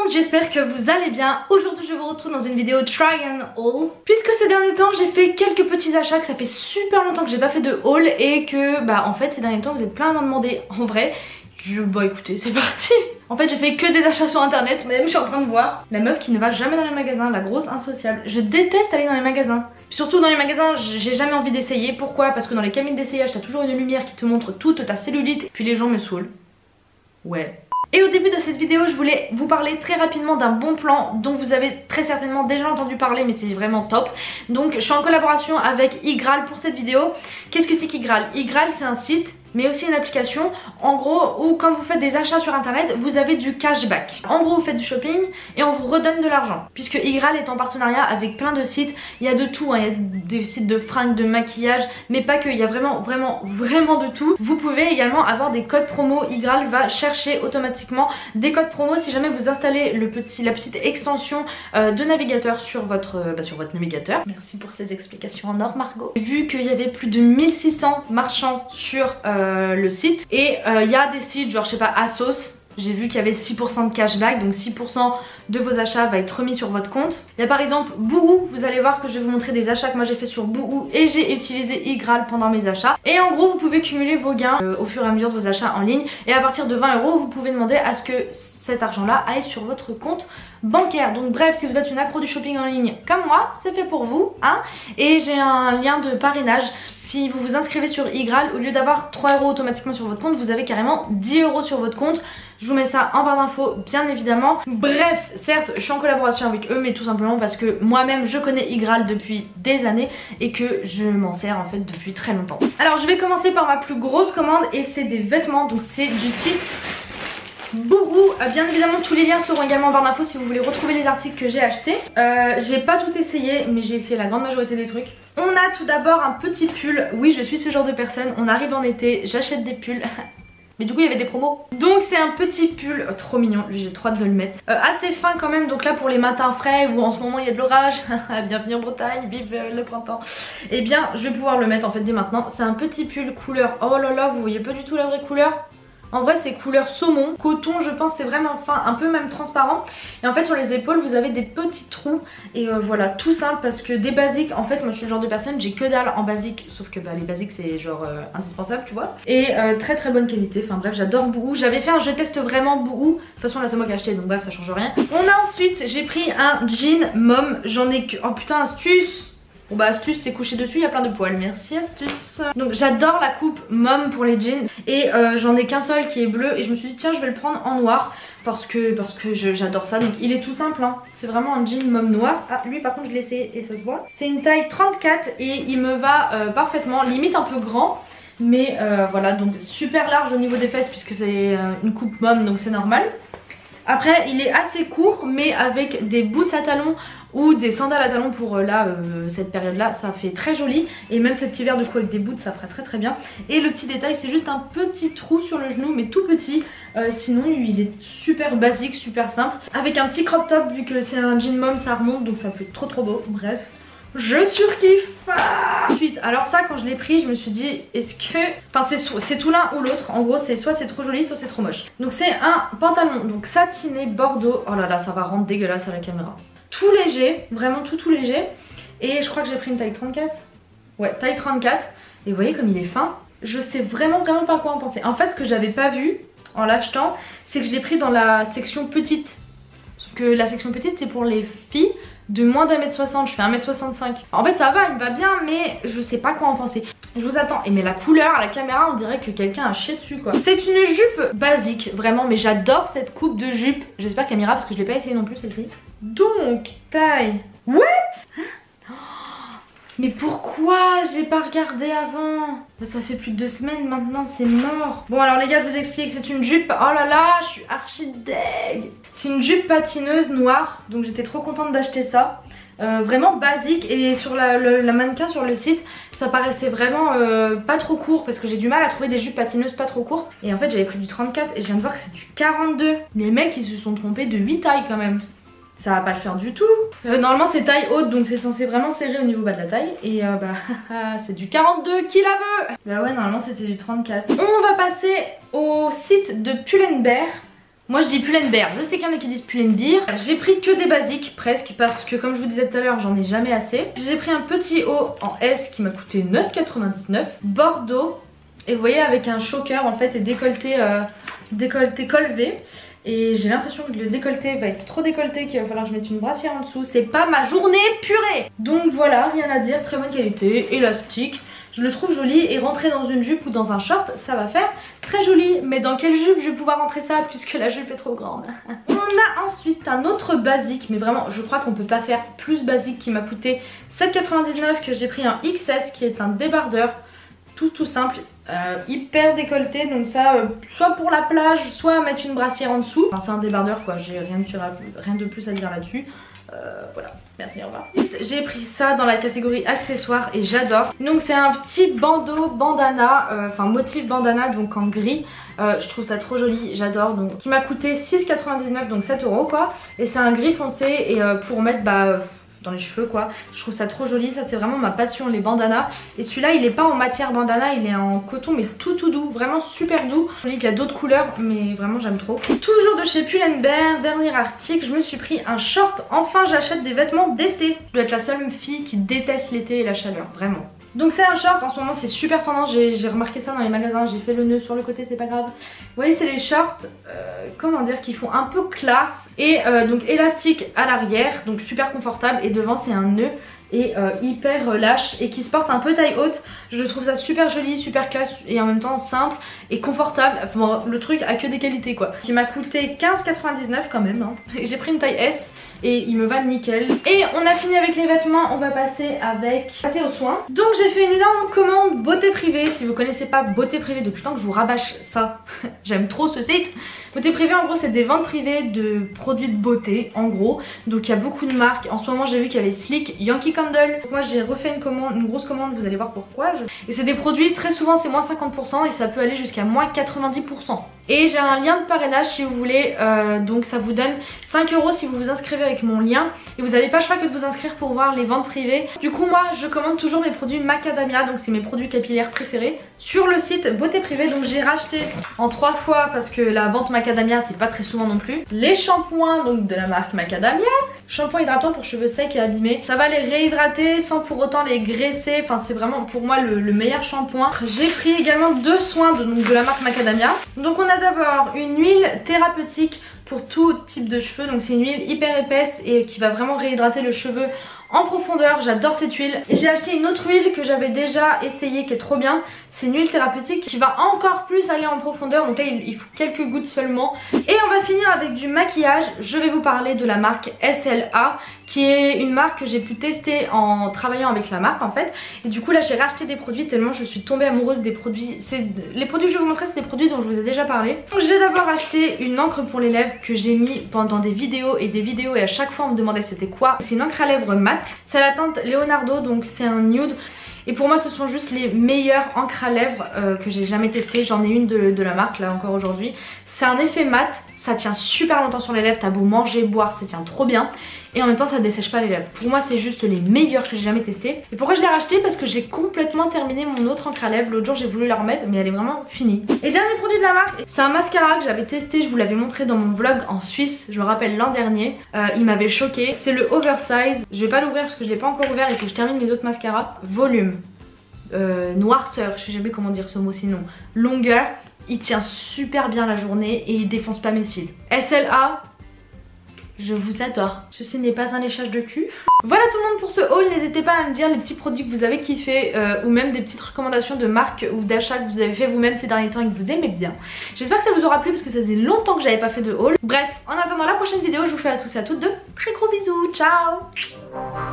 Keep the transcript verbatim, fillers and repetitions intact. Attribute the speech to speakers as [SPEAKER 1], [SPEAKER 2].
[SPEAKER 1] monde, j'espère que vous allez bien. Aujourd'hui je vous retrouve dans une vidéo try and haul. Puisque ces derniers temps j'ai fait quelques petits achats, que ça fait super longtemps que j'ai pas fait de haul. Et que bah en fait ces derniers temps vous êtes plein à m'en demander. En vrai, je... bah écoutez c'est parti. En fait j'ai fait que des achats sur internet, même je suis en train de voir. La meuf qui ne va jamais dans les magasins, la grosse insociable. Je déteste aller dans les magasins. Surtout dans les magasins, j'ai jamais envie d'essayer. Pourquoi? Parce que dans les cabines d'essayage t'as toujours une lumière qui te montre toute ta cellulite. Puis les gens me saoulent. Ouais. Et au début de cette vidéo je voulais vous parler très rapidement d'un bon plan dont vous avez très certainement déjà entendu parler, mais c'est vraiment top. Donc je suis en collaboration avec iGraal pour cette vidéo. Qu'est-ce que c'est qu'iGraal? iGraal c'est un site mais aussi une application en gros où quand vous faites des achats sur internet vous avez du cashback. En gros vous faites du shopping et on vous redonne de l'argent. Puisque iGraal est en partenariat avec plein de sites, il y a de tout hein. Il y a des sites de fringues, de maquillage, mais pas que, il y a vraiment vraiment vraiment de tout. Vous pouvez également avoir des codes promo, iGraal va chercher automatiquement des codes promo si jamais vous installez le petit, la petite extension euh, de navigateur sur votre, euh, bah, sur votre navigateur. Merci pour ces explications en or Margot. J'ai vu qu'il y avait plus de mille six cents marchands sur euh, Euh, le site et il euh, y a des sites genre je sais pas Asos, j'ai vu qu'il y avait six pour cent de cashback, donc six pour cent de vos achats va être remis sur votre compte. Il y a par exemple Boohoo, vous allez voir que je vais vous montrer des achats que moi j'ai fait sur Boohoo et j'ai utilisé iGraal pendant mes achats. Et en gros vous pouvez cumuler vos gains euh, au fur et à mesure de vos achats en ligne et à partir de vingt euros vous pouvez demander à ce que cet argent là aille sur votre compte bancaire. Donc bref, si vous êtes une accro du shopping en ligne comme moi, c'est fait pour vous hein. Et j'ai un lien de parrainage. Si vous vous inscrivez sur iGraal, au lieu d'avoir trois euros automatiquement sur votre compte, vous avez carrément dix euros sur votre compte. Je vous mets ça en barre d'infos bien évidemment. Bref, certes je suis en collaboration avec eux, mais tout simplement parce que moi-même je connais iGraal depuis des années et que je m'en sers en fait depuis très longtemps. Alors je vais commencer par ma plus grosse commande et c'est des vêtements. Donc c'est du site Boohoo. Bien évidemment tous les liens seront également en barre d'infos si vous voulez retrouver les articles que j'ai achetés. euh, J'ai pas tout essayé mais j'ai essayé la grande majorité des trucs. On a tout d'abord un petit pull. Oui je suis ce genre de personne, on arrive en été, j'achète des pulls. Mais du coup il y avait des promos. Donc c'est un petit pull, oh, trop mignon, j'ai trop hâte de le mettre. euh, Assez fin quand même, donc là pour les matins frais où en ce moment il y a de l'orage. Bienvenue en Bretagne, vive le printemps. Et eh bien je vais pouvoir le mettre en fait dès maintenant. C'est un petit pull couleur, oh là là vous voyez pas du tout la vraie couleur. En vrai c'est couleur saumon, coton je pense, c'est vraiment fin, un peu même transparent. Et en fait sur les épaules vous avez des petits trous. Et euh, voilà, tout simple parce que des basiques, en fait moi je suis le genre de personne, j'ai que dalle en basique. Sauf que bah les basiques c'est genre euh, indispensable tu vois. Et euh, très très bonne qualité, enfin bref j'adore Boohoo. J'avais fait un je teste vraiment Boohoo. De toute façon là c'est moi qui ai acheté donc bref ça change rien. On a ensuite, j'ai pris un jean mom, j'en ai que... Oh putain astuce. Bon bah astuce c'est couché dessus, il y a plein de poils, merci astuce. Donc j'adore la coupe mom pour les jeans. Et euh, j'en ai qu'un seul qui est bleu et je me suis dit tiens je vais le prendre en noir. Parce que, parce que j'adore ça, donc il est tout simple hein. C'est vraiment un jean mom noir. Ah lui par contre je l'ai essayé et ça se voit. C'est une taille trente-quatre et il me va euh, parfaitement, limite un peu grand. Mais euh, voilà, donc super large au niveau des fesses puisque c'est euh, une coupe mom donc c'est normal. Après il est assez court mais avec des boots à talons ou des sandales à talons pour euh, là euh, cette période là, ça fait très joli. Et même cet hiver du coup avec des boots ça ferait très très bien. Et le petit détail c'est juste un petit trou sur le genou mais tout petit. euh, Sinon il est super basique, super simple. Avec un petit crop top vu que c'est un jean mom ça remonte donc ça fait trop trop beau. Bref, je surkiffe. Ensuite, alors ça quand je l'ai pris je me suis dit est-ce que... Enfin c'est tout l'un ou l'autre. En gros c'est soit c'est trop joli soit c'est trop moche. Donc c'est un pantalon donc satiné bordeaux. Oh là là ça va rendre dégueulasse à la caméra. Tout léger, vraiment tout tout léger. Et je crois que j'ai pris une taille trente-quatre. Ouais taille trente-quatre. Et vous voyez comme il est fin. Je sais vraiment vraiment pas quoi en penser. En fait ce que j'avais pas vu en l'achetant c'est que je l'ai pris dans la section petite. Sauf que la section petite c'est pour les filles de moins d'un mètre soixante, je fais un mètre soixante-cinq. En fait ça va, il me va bien mais je sais pas quoi en penser. Je vous attends. Et mais la couleur à la caméra on dirait que quelqu'un a chié dessus quoi. C'est une jupe basique vraiment mais j'adore cette coupe de jupe. J'espère qu'elle m'ira parce que je l'ai pas essayé non plus celle-ci. Donc taille... What? Mais pourquoi j'ai pas regardé avant? Ça fait plus de deux semaines maintenant, c'est mort. Bon alors les gars je vous explique, c'est une jupe, oh là là je suis archi deg. C'est une jupe patineuse noire, donc j'étais trop contente d'acheter ça. Euh, vraiment basique et sur la, le, la mannequin sur le site ça paraissait vraiment euh, pas trop court parce que j'ai du mal à trouver des jupes patineuses pas trop courtes. Et en fait j'avais pris du trente-quatre et je viens de voir que c'est du quarante-deux. Les mecs ils se sont trompés de huit tailles quand même. Ça va pas le faire du tout. euh, Normalement c'est taille haute donc c'est censé vraiment serrer au niveau bas de la taille. Et euh, bah c'est du quarante-deux, qui la veut? Bah ouais normalement c'était du trente-quatre. On va passer au site de Pull&Bear. Moi je dis Pull&Bear, je sais qu'il y en a qui disent Pull&Bear. J'ai pris que des basiques presque parce que comme je vous disais tout à l'heure j'en ai jamais assez. J'ai pris un petit haut en S qui m'a coûté neuf quatre-vingt-dix-neuf. Bordeaux. Et vous voyez avec un choker en fait et décolleté, euh, décolleté col V. Et j'ai l'impression que le décolleté va être trop décolleté qu'il va falloir que je mette une brassière en dessous. C'est pas ma journée purée. Donc voilà, rien à dire, très bonne qualité, élastique. Je le trouve joli et rentrer dans une jupe ou dans un short, ça va faire très joli. Mais dans quelle jupe je vais pouvoir rentrer ça puisque la jupe est trop grande. On a ensuite un autre basique, mais vraiment je crois qu'on peut pas faire plus basique, qui m'a coûté sept quatre-vingt-dix-neuf, que j'ai pris un X S qui est un débardeur. Tout tout simple, euh, hyper décolleté, donc ça euh, soit pour la plage, soit mettre une brassière en dessous. Enfin c'est un débardeur quoi, j'ai rien, rien de plus à dire là-dessus. Euh, voilà, merci, au revoir. J'ai pris ça dans la catégorie accessoires et j'adore. Donc c'est un petit bandeau bandana, euh, enfin motif bandana donc en gris. Euh, je trouve ça trop joli, j'adore. Donc qui m'a coûté six quatre-vingt-dix-neuf, donc sept euros quoi. Et c'est un gris foncé et euh, pour mettre bah... dans les cheveux quoi, je trouve ça trop joli, ça c'est vraiment ma passion, les bandanas. Et celui-là il est pas en matière bandana, il est en coton mais tout tout doux, vraiment super doux. Je dis qu'il y a d'autres couleurs mais vraiment j'aime trop. Toujours de chez Pull&Bear, dernier article, je me suis pris un short. Enfin j'achète des vêtements d'été. Je dois être la seule fille qui déteste l'été et la chaleur, vraiment. Donc c'est un short, en ce moment c'est super tendance, j'ai remarqué ça dans les magasins, j'ai fait le nœud sur le côté, c'est pas grave. Vous voyez c'est les shorts, euh, comment dire, qui font un peu classe. Et euh, donc élastique à l'arrière, donc super confortable, et devant c'est un nœud et euh, hyper euh, lâche et qui se porte un peu taille haute. Je trouve ça super joli, super classe et en même temps simple et confortable. Enfin, bon, le truc a que des qualités quoi. Qui m'a coûté quinze quatre-vingt-dix-neuf quand même, hein. J'ai pris une taille S. Et il me va nickel. Et on a fini avec les vêtements, on va passer avec passer aux soins. Donc j'ai fait une énorme commande beauté privée. Si vous connaissez pas beauté privée, depuis le temps que je vous rabâche ça, j'aime trop ce site. Beauté privée en gros c'est des ventes privées de produits de beauté en gros. Donc il y a beaucoup de marques. En ce moment j'ai vu qu'il y avait Sleek, Yankee Candle. Donc, moi j'ai refait une commande, une grosse commande, vous allez voir pourquoi. Et c'est des produits, très souvent c'est moins cinquante pour cent et ça peut aller jusqu'à moins quatre-vingt-dix pour cent. Et j'ai un lien de parrainage si vous voulez, euh, donc ça vous donne cinq euros si vous vous inscrivez avec mon lien. Et vous n'avez pas le choix que de vous inscrire pour voir les ventes privées. Du coup moi je commande toujours mes produits Macadamia, donc c'est mes produits capillaires préférés, sur le site beauté privée. Donc j'ai racheté en trois fois parce que la vente Macadamia c'est pas très souvent non plus. Les shampoings donc de la marque Macadamia. Shampoing hydratant pour cheveux secs et abîmés. Ça va les réhydrater sans pour autant les graisser. Enfin c'est vraiment pour moi le, le meilleur shampoing. J'ai pris également deux soins de, donc, de la marque Macadamia. Donc on a d'abord une huile thérapeutique pour tout type de cheveux. Donc c'est une huile hyper épaisse et qui va vraiment réhydrater le cheveu en profondeur. J'adore cette huile. Et j'ai acheté une autre huile que j'avais déjà essayée qui est trop bien. C'est une huile thérapeutique qui va encore plus aller en profondeur. Donc là il, il faut quelques gouttes seulement. Et on va finir avec du maquillage. Je vais vous parler de la marque S L A, qui est une marque que j'ai pu tester en travaillant avec la marque en fait. Et du coup là j'ai racheté des produits tellement je suis tombée amoureuse des produits. Les produits que je vais vous montrer c'est des produits dont je vous ai déjà parlé. Donc j'ai d'abord acheté une encre pour les lèvres que j'ai mis pendant des vidéos et des vidéos et à chaque fois on me demandait c'était quoi. C'est une encre à lèvres mat. C'est la teinte Leonardo, donc c'est un nude. Et pour moi ce sont juste les meilleures encres à lèvres euh, que j'ai jamais testées. J'en ai une de, de la marque là encore aujourd'hui. C'est un effet mat, ça tient super longtemps sur les lèvres. T'as beau manger, boire, ça tient trop bien. Et en même temps ça dessèche pas les lèvres. Pour moi c'est juste les meilleurs que j'ai jamais testé. Et pourquoi je l'ai racheté? Parce que j'ai complètement terminé mon autre encre à lèvres. L'autre jour j'ai voulu la remettre mais elle est vraiment finie. Et dernier produit de la marque, c'est un mascara que j'avais testé. Je vous l'avais montré dans mon vlog en Suisse, je me rappelle l'an dernier. euh, Il m'avait choqué. C'est le Oversize. Je vais pas l'ouvrir parce que je l'ai pas encore ouvert. Il faut que je termine mes autres mascaras. Volume, euh, noirceur, je sais jamais comment dire ce mot sinon, longueur. Il tient super bien la journée et il défonce pas mes cils. S L A, je vous adore. Ceci n'est pas un léchage de cul. Voilà tout le monde pour ce haul. N'hésitez pas à me dire les petits produits que vous avez kiffé euh, ou même des petites recommandations de marques ou d'achats que vous avez fait vous-même ces derniers temps et que vous aimez bien. J'espère que ça vous aura plu parce que ça faisait longtemps que j'avais pas fait de haul. Bref, en attendant la prochaine vidéo, je vous fais à tous et à toutes de très gros bisous. Ciao.